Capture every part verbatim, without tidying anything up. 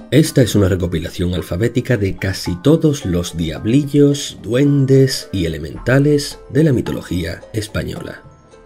Esta es una recopilación alfabética de casi todos los diablillos, duendes y elementales de la mitología española.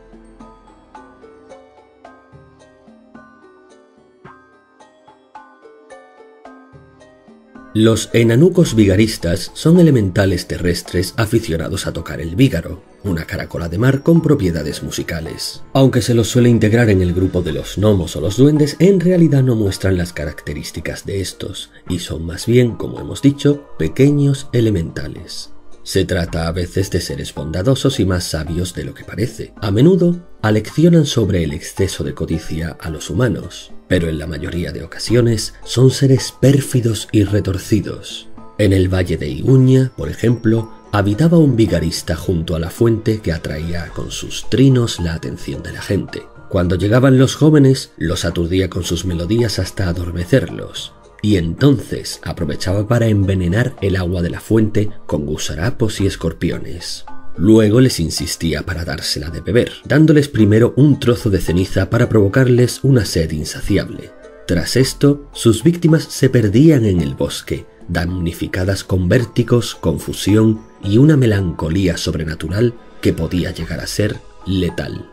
Los enanucos vigaristas son elementales terrestres aficionados a tocar el vígaro, una caracola de mar con propiedades musicales. Aunque se los suele integrar en el grupo de los gnomos o los duendes, en realidad no muestran las características de estos, y son más bien, como hemos dicho, pequeños elementales. Se trata a veces de seres bondadosos y más sabios de lo que parece. A menudo aleccionan sobre el exceso de codicia a los humanos, pero en la mayoría de ocasiones son seres pérfidos y retorcidos. En el valle de Iguña, por ejemplo, habitaba un vigarista junto a la fuente que atraía con sus trinos la atención de la gente. Cuando llegaban los jóvenes, los aturdía con sus melodías hasta adormecerlos, y entonces aprovechaba para envenenar el agua de la fuente con gusarapos y escorpiones. Luego les insistía para dársela de beber, dándoles primero un trozo de ceniza para provocarles una sed insaciable. Tras esto, sus víctimas se perdían en el bosque, damnificadas con vértigos, confusión y una melancolía sobrenatural que podía llegar a ser letal.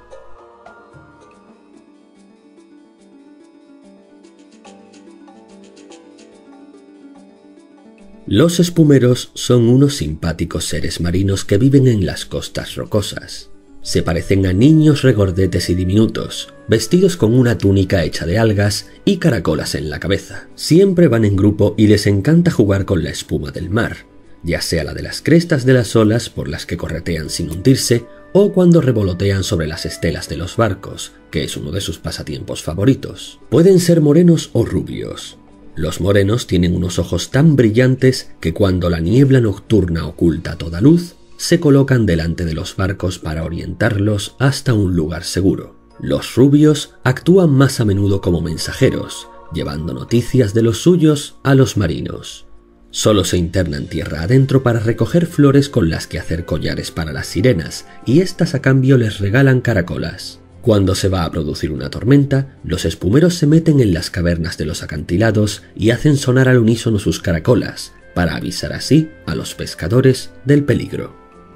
Los espumeros son unos simpáticos seres marinos que viven en las costas rocosas. Se parecen a niños regordetes y diminutos, vestidos con una túnica hecha de algas y caracolas en la cabeza. Siempre van en grupo y les encanta jugar con la espuma del mar, ya sea la de las crestas de las olas por las que corretean sin hundirse, o cuando revolotean sobre las estelas de los barcos, que es uno de sus pasatiempos favoritos. Pueden ser morenos o rubios. Los morenos tienen unos ojos tan brillantes que cuando la niebla nocturna oculta toda luz, se colocan delante de los barcos para orientarlos hasta un lugar seguro. Los rubios actúan más a menudo como mensajeros, llevando noticias de los suyos a los marinos. Solo se internan tierra adentro para recoger flores con las que hacer collares para las sirenas, y éstas a cambio les regalan caracolas. Cuando se va a producir una tormenta, los espumeros se meten en las cavernas de los acantilados y hacen sonar al unísono sus caracolas, para avisar así a los pescadores del peligro.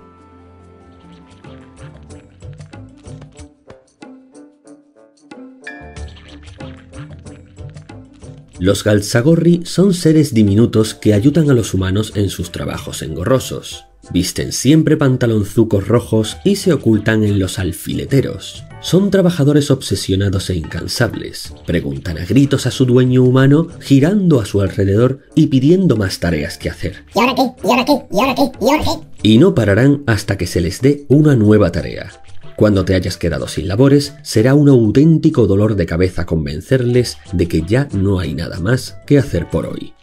Los galtzagorri son seres diminutos que ayudan a los humanos en sus trabajos engorrosos. Visten siempre pantalonzucos rojos y se ocultan en los alfileteros. Son trabajadores obsesionados e incansables. Preguntan a gritos a su dueño humano, girando a su alrededor y pidiendo más tareas que hacer. ¿Y ahora qué? ¿Y ahora qué? ¿Y ahora qué? ¿Y ahora qué? Y no pararán hasta que se les dé una nueva tarea. Cuando te hayas quedado sin labores, será un auténtico dolor de cabeza convencerles de que ya no hay nada más que hacer por hoy.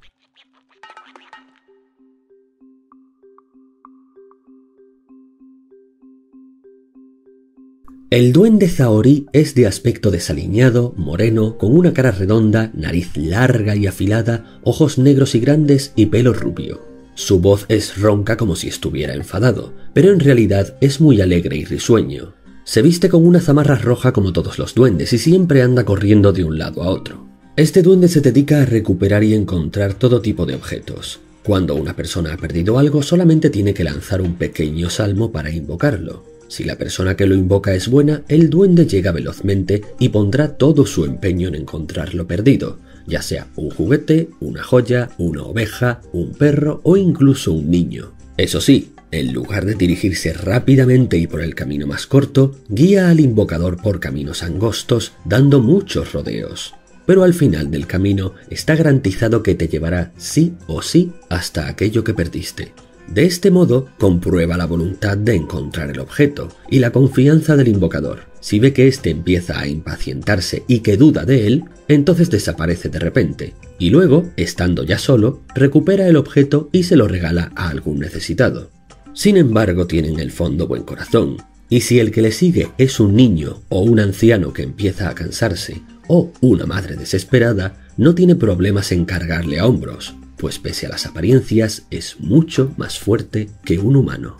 El duende zahorí es de aspecto desaliñado, moreno, con una cara redonda, nariz larga y afilada, ojos negros y grandes y pelo rubio. Su voz es ronca como si estuviera enfadado, pero en realidad es muy alegre y risueño. Se viste con una zamarra roja como todos los duendes y siempre anda corriendo de un lado a otro. Este duende se dedica a recuperar y encontrar todo tipo de objetos. Cuando una persona ha perdido algo, solamente tiene que lanzar un pequeño salmo para invocarlo. Si la persona que lo invoca es buena, el duende llega velozmente y pondrá todo su empeño en encontrar lo perdido, ya sea un juguete, una joya, una oveja, un perro o incluso un niño. Eso sí, en lugar de dirigirse rápidamente y por el camino más corto, guía al invocador por caminos angostos, dando muchos rodeos. Pero al final del camino está garantizado que te llevará sí o sí hasta aquello que perdiste. De este modo, comprueba la voluntad de encontrar el objeto y la confianza del invocador. Si ve que éste empieza a impacientarse y que duda de él, entonces desaparece de repente, y luego, estando ya solo, recupera el objeto y se lo regala a algún necesitado. Sin embargo, tiene en el fondo buen corazón, y si el que le sigue es un niño o un anciano que empieza a cansarse, o una madre desesperada, no tiene problemas en cargarle a hombros, pues pese a las apariencias es mucho más fuerte que un humano.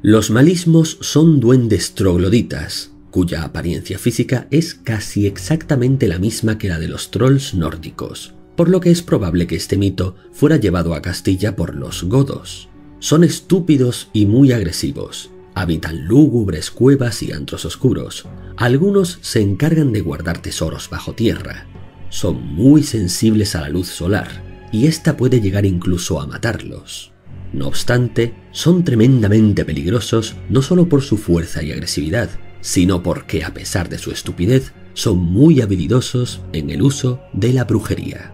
Los malismos son duendes trogloditas, cuya apariencia física es casi exactamente la misma que la de los trolls nórdicos, por lo que es probable que este mito fuera llevado a Castilla por los godos. Son estúpidos y muy agresivos. Habitan lúgubres cuevas y antros oscuros. Algunos se encargan de guardar tesoros bajo tierra. Son muy sensibles a la luz solar, y esta puede llegar incluso a matarlos. No obstante, son tremendamente peligrosos no solo por su fuerza y agresividad, sino porque, a pesar de su estupidez, son muy habilidosos en el uso de la brujería.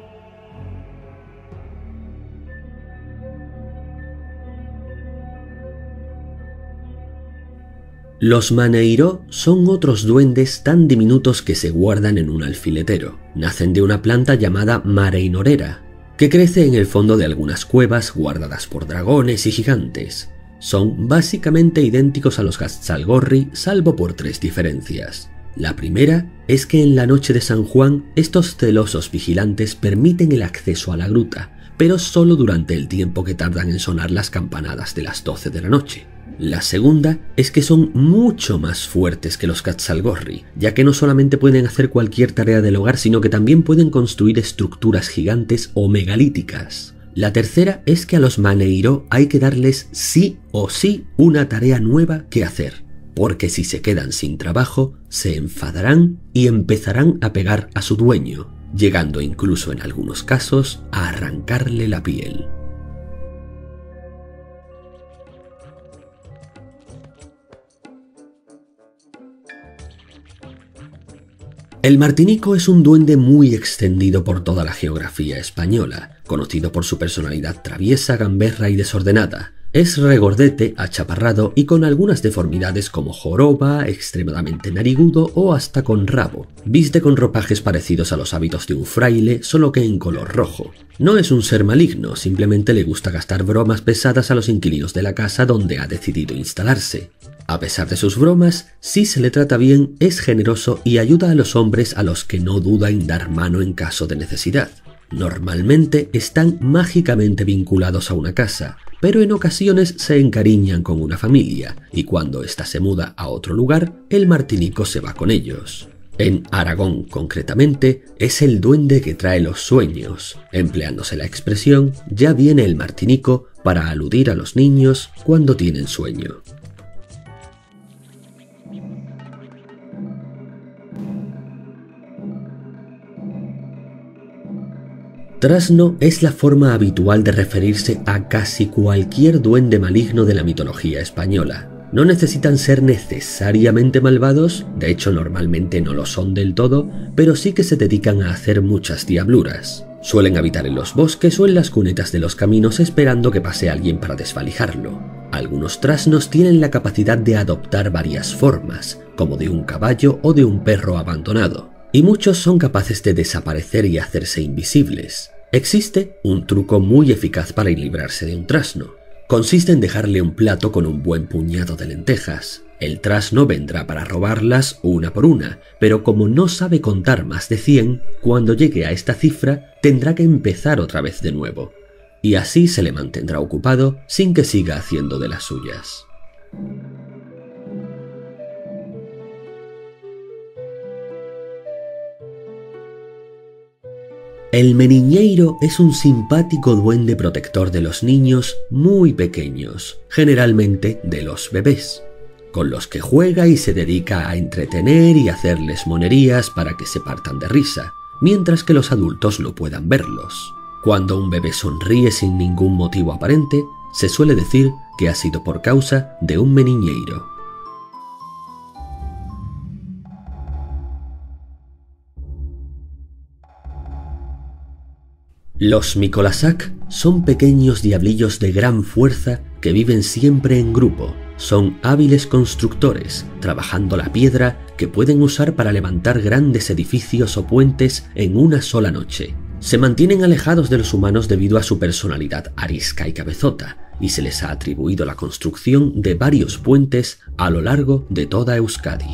Los maneiró son otros duendes tan diminutos que se guardan en un alfiletero. Nacen de una planta llamada mareinorera, que crece en el fondo de algunas cuevas guardadas por dragones y gigantes. Son básicamente idénticos a los Gatzalgorri, salvo por tres diferencias. La primera es que en la noche de San Juan, estos celosos vigilantes permiten el acceso a la gruta, pero solo durante el tiempo que tardan en sonar las campanadas de las doce de la noche. La segunda es que son mucho más fuertes que los Gatzalgorri, ya que no solamente pueden hacer cualquier tarea del hogar, sino que también pueden construir estructuras gigantes o megalíticas. La tercera es que a los maneiró hay que darles sí o sí una tarea nueva que hacer, porque si se quedan sin trabajo, se enfadarán y empezarán a pegar a su dueño, llegando incluso en algunos casos a arrancarle la piel. El martinico es un duende muy extendido por toda la geografía española, conocido por su personalidad traviesa, gamberra y desordenada. Es regordete, achaparrado y con algunas deformidades como joroba, extremadamente narigudo o hasta con rabo. Viste con ropajes parecidos a los hábitos de un fraile, solo que en color rojo. No es un ser maligno, simplemente le gusta gastar bromas pesadas a los inquilinos de la casa donde ha decidido instalarse. A pesar de sus bromas, si se le trata bien, es generoso y ayuda a los hombres a los que no duda en dar mano en caso de necesidad. Normalmente están mágicamente vinculados a una casa, pero en ocasiones se encariñan con una familia, y cuando ésta se muda a otro lugar, el martinico se va con ellos. En Aragón, concretamente, es el duende que trae los sueños, empleándose la expresión "ya viene el martinico" para aludir a los niños cuando tienen sueño. Trasno es la forma habitual de referirse a casi cualquier duende maligno de la mitología española. No necesitan ser necesariamente malvados, de hecho normalmente no lo son del todo, pero sí que se dedican a hacer muchas diabluras. Suelen habitar en los bosques o en las cunetas de los caminos esperando que pase alguien para desvalijarlo. Algunos trasnos tienen la capacidad de adoptar varias formas, como de un caballo o de un perro abandonado. Y muchos son capaces de desaparecer y hacerse invisibles. Existe un truco muy eficaz para librarse de un trasno. Consiste en dejarle un plato con un buen puñado de lentejas. El trasno vendrá para robarlas una por una, pero como no sabe contar más de cien, cuando llegue a esta cifra tendrá que empezar otra vez de nuevo. Y así se le mantendrá ocupado sin que siga haciendo de las suyas. El meniñeiro es un simpático duende protector de los niños muy pequeños, generalmente de los bebés, con los que juega y se dedica a entretener y hacerles monerías para que se partan de risa, mientras que los adultos no puedan verlos. Cuando un bebé sonríe sin ningún motivo aparente, se suele decir que ha sido por causa de un meniñeiro. Los Micolasac son pequeños diablillos de gran fuerza que viven siempre en grupo. Son hábiles constructores, trabajando la piedra que pueden usar para levantar grandes edificios o puentes en una sola noche. Se mantienen alejados de los humanos debido a su personalidad arisca y cabezota, y se les ha atribuido la construcción de varios puentes a lo largo de toda Euskadi.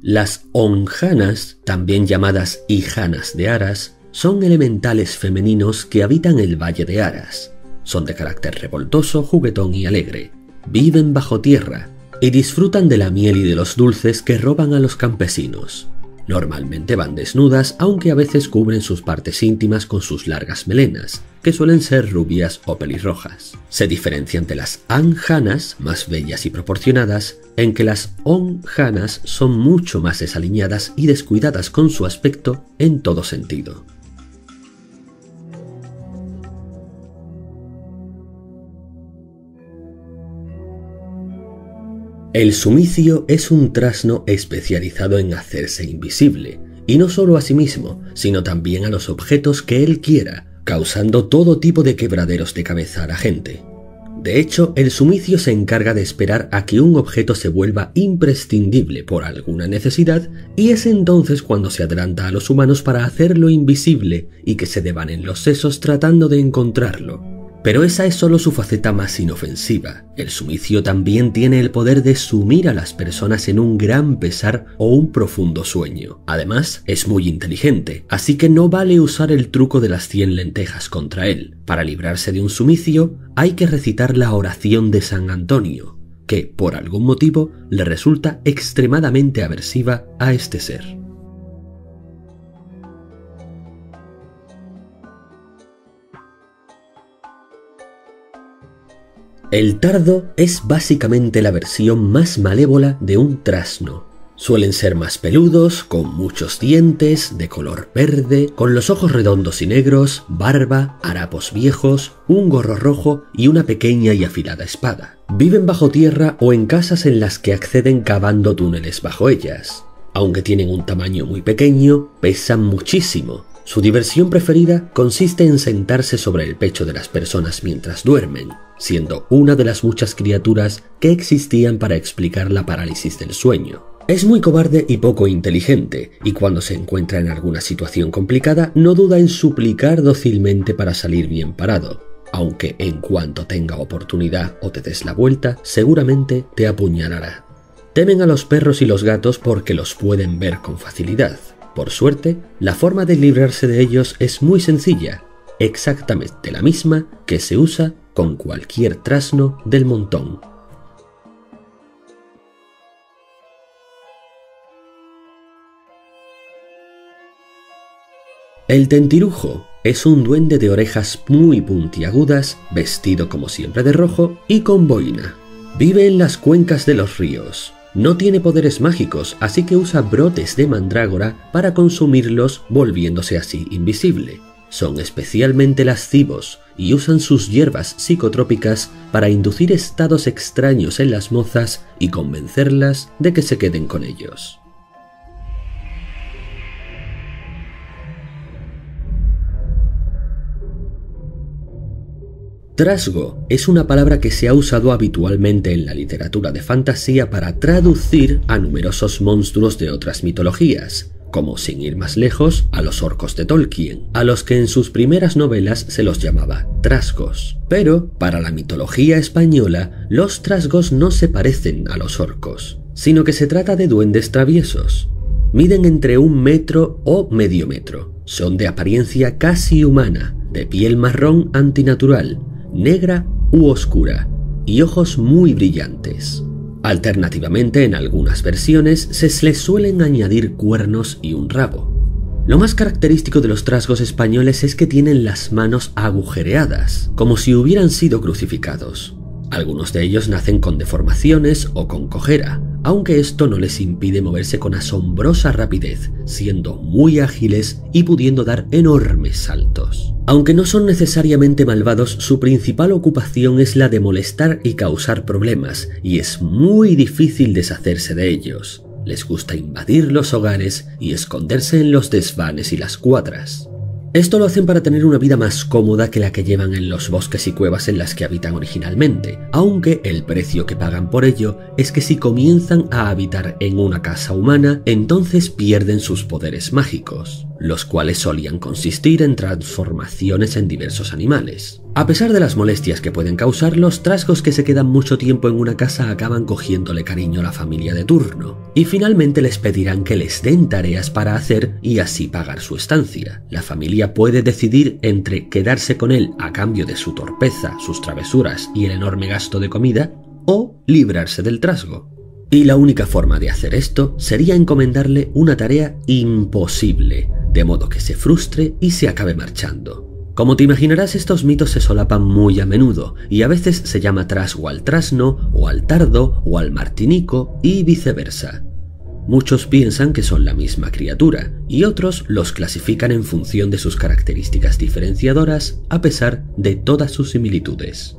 Las onjanas, también llamadas hijanas de Aras, son elementales femeninos que habitan el Valle de Aras. Son de carácter revoltoso, juguetón y alegre. Viven bajo tierra y disfrutan de la miel y de los dulces que roban a los campesinos. Normalmente van desnudas, aunque a veces cubren sus partes íntimas con sus largas melenas, que suelen ser rubias o pelirrojas. Se diferencian de las anjanas, más bellas y proporcionadas, en que las onjanas son mucho más desaliñadas y descuidadas con su aspecto en todo sentido. El sumicio es un trasno especializado en hacerse invisible, y no solo a sí mismo, sino también a los objetos que él quiera, causando todo tipo de quebraderos de cabeza a la gente. De hecho, el sumicio se encarga de esperar a que un objeto se vuelva imprescindible por alguna necesidad, y es entonces cuando se adelanta a los humanos para hacerlo invisible y que se devanen los sesos tratando de encontrarlo. Pero esa es solo su faceta más inofensiva. El sumicio también tiene el poder de sumir a las personas en un gran pesar o un profundo sueño. Además, es muy inteligente, así que no vale usar el truco de las cien lentejas contra él. Para librarse de un sumicio, hay que recitar la oración de San Antonio, que, por algún motivo, le resulta extremadamente aversiva a este ser. El tardo es básicamente la versión más malévola de un trasno. Suelen ser más peludos, con muchos dientes, de color verde, con los ojos redondos y negros, barba, harapos viejos, un gorro rojo y una pequeña y afilada espada. Viven bajo tierra o en casas en las que acceden cavando túneles bajo ellas. Aunque tienen un tamaño muy pequeño, pesan muchísimo. Su diversión preferida consiste en sentarse sobre el pecho de las personas mientras duermen, siendo una de las muchas criaturas que existían para explicar la parálisis del sueño. Es muy cobarde y poco inteligente, y cuando se encuentra en alguna situación complicada no duda en suplicar dócilmente para salir bien parado, aunque en cuanto tenga oportunidad o te des la vuelta, seguramente te apuñalará. Temen a los perros y los gatos porque los pueden ver con facilidad. Por suerte, la forma de librarse de ellos es muy sencilla, exactamente la misma que se usa con cualquier trasno del montón. El tentirujo es un duende de orejas muy puntiagudas, vestido como siempre de rojo y con boina. Vive en las cuencas de los ríos. No tiene poderes mágicos, así que usa brotes de mandrágora para consumirlos, volviéndose así invisible. Son especialmente lascivos y usan sus hierbas psicotrópicas para inducir estados extraños en las mozas y convencerlas de que se queden con ellos. Trasgo es una palabra que se ha usado habitualmente en la literatura de fantasía para traducir a numerosos monstruos de otras mitologías, como sin ir más lejos a los orcos de Tolkien, a los que en sus primeras novelas se los llamaba trasgos. Pero, para la mitología española, los trasgos no se parecen a los orcos, sino que se trata de duendes traviesos. Miden entre un metro o medio metro, son de apariencia casi humana, de piel marrón antinatural, negra u oscura, y ojos muy brillantes. Alternativamente, en algunas versiones se les suelen añadir cuernos y un rabo. Lo más característico de los trasgos españoles es que tienen las manos agujereadas, como si hubieran sido crucificados. Algunos de ellos nacen con deformaciones o con cojera, aunque esto no les impide moverse con asombrosa rapidez, siendo muy ágiles y pudiendo dar enormes saltos. Aunque no son necesariamente malvados, su principal ocupación es la de molestar y causar problemas, y es muy difícil deshacerse de ellos. Les gusta invadir los hogares y esconderse en los desvanes y las cuadras. Esto lo hacen para tener una vida más cómoda que la que llevan en los bosques y cuevas en las que habitan originalmente, aunque el precio que pagan por ello es que si comienzan a habitar en una casa humana, entonces pierden sus poderes mágicos, los cuales solían consistir en transformaciones en diversos animales. A pesar de las molestias que pueden causar, los trasgos que se quedan mucho tiempo en una casa acaban cogiéndole cariño a la familia de turno, y finalmente les pedirán que les den tareas para hacer y así pagar su estancia. La familia puede decidir entre quedarse con él a cambio de su torpeza, sus travesuras y el enorme gasto de comida, o librarse del trasgo. Y la única forma de hacer esto sería encomendarle una tarea imposible, de modo que se frustre y se acabe marchando. Como te imaginarás, estos mitos se solapan muy a menudo y a veces se llama trasgo al trasno, o al tardo, o al martinico y viceversa. Muchos piensan que son la misma criatura y otros los clasifican en función de sus características diferenciadoras a pesar de todas sus similitudes.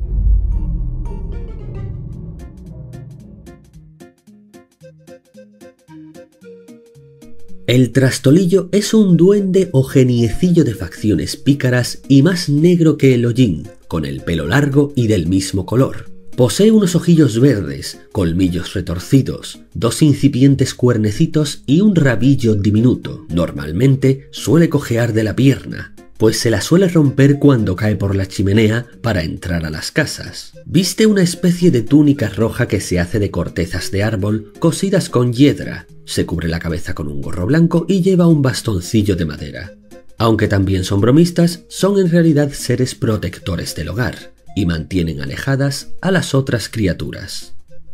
El Trastolillo es un duende o geniecillo de facciones pícaras y más negro que el hollín, con el pelo largo y del mismo color. Posee unos ojillos verdes, colmillos retorcidos, dos incipientes cuernecitos y un rabillo diminuto. Normalmente suele cojear de la pierna, pues se la suele romper cuando cae por la chimenea para entrar a las casas. Viste una especie de túnica roja que se hace de cortezas de árbol cosidas con hiedra. Se cubre la cabeza con un gorro blanco y lleva un bastoncillo de madera. Aunque también son bromistas, son en realidad seres protectores del hogar y mantienen alejadas a las otras criaturas.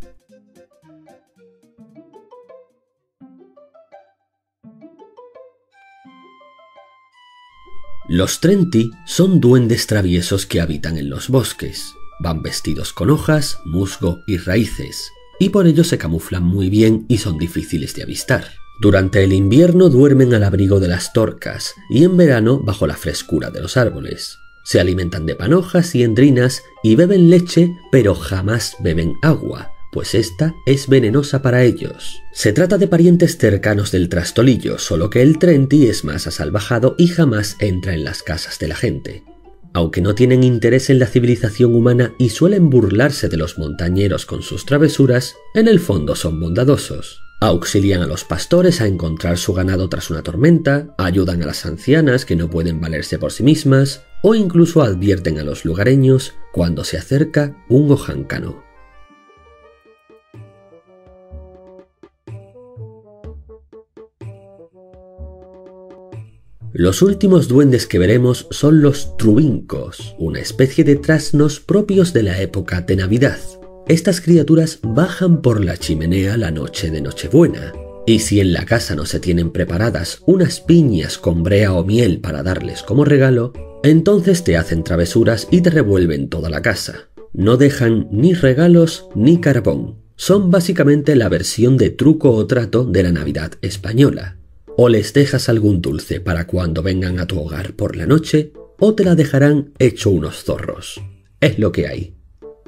Los Trenti son duendes traviesos que habitan en los bosques. Van vestidos con hojas, musgo y raíces, y por ello se camuflan muy bien y son difíciles de avistar. Durante el invierno duermen al abrigo de las torcas y en verano bajo la frescura de los árboles. Se alimentan de panojas y endrinas y beben leche, pero jamás beben agua, pues esta es venenosa para ellos. Se trata de parientes cercanos del Trastolillo, solo que el Trenti es más asalvajado y jamás entra en las casas de la gente. Aunque no tienen interés en la civilización humana y suelen burlarse de los montañeros con sus travesuras, en el fondo son bondadosos. Auxilian a los pastores a encontrar su ganado tras una tormenta, ayudan a las ancianas que no pueden valerse por sí mismas, o incluso advierten a los lugareños cuando se acerca un ojáncano. Los últimos duendes que veremos son los truincos, una especie de trasnos propios de la época de Navidad. Estas criaturas bajan por la chimenea la noche de Nochebuena, y si en la casa no se tienen preparadas unas piñas con brea o miel para darles como regalo, entonces te hacen travesuras y te revuelven toda la casa. No dejan ni regalos ni carbón. Son básicamente la versión de truco o trato de la Navidad española. O les dejas algún dulce para cuando vengan a tu hogar por la noche, o te la dejarán hecho unos zorros. Es lo que hay.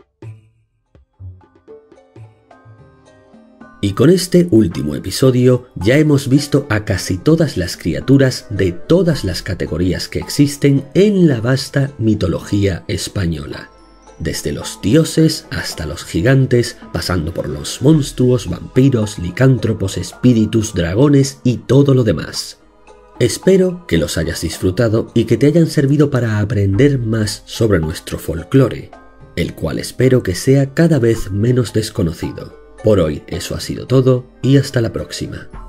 Y con este último episodio ya hemos visto a casi todas las criaturas de todas las categorías que existen en la vasta mitología española. Desde los dioses hasta los gigantes, pasando por los monstruos, vampiros, licántropos, espíritus, dragones y todo lo demás. Espero que los hayas disfrutado y que te hayan servido para aprender más sobre nuestro folclore, el cual espero que sea cada vez menos desconocido. Por hoy eso ha sido todo y hasta la próxima.